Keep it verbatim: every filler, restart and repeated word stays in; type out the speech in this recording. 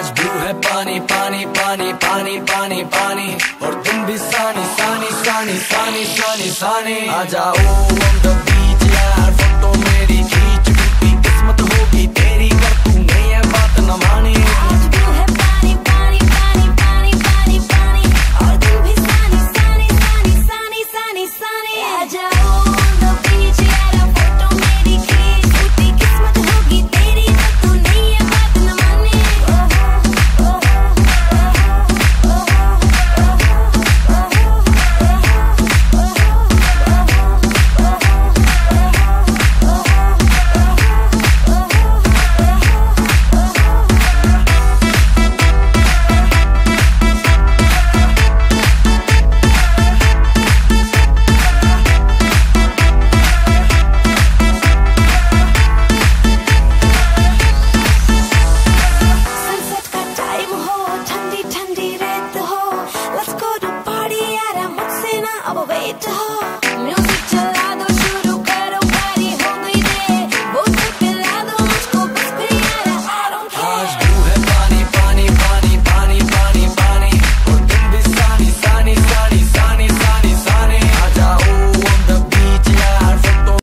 आज ब्लू है पानी पानी पानी पानी पानी पानी, और तुम भी सानी सानी सानी सानी सानी सानी। आ जाओ on the beach यार, फोटो मेरी खींच, टूटी किस्मत होगी तेरी कर तूने ये बात न मानी। आज ब्लू है पानी पानी पानी पानी पानी पानी, और तुम भी सानी सानी सानी सानी सानी सानी। आ जाओ on the beach यार, फोटो मेरी खींच, टूटी किस्मत होगी तेरी कर तूने ये बात न मानी। सनसेट का टाइम हो, ठंडी ठंडी रेत हो, लेट्स गो टू पार्टी यार, मुझसे ना अब वेट हो।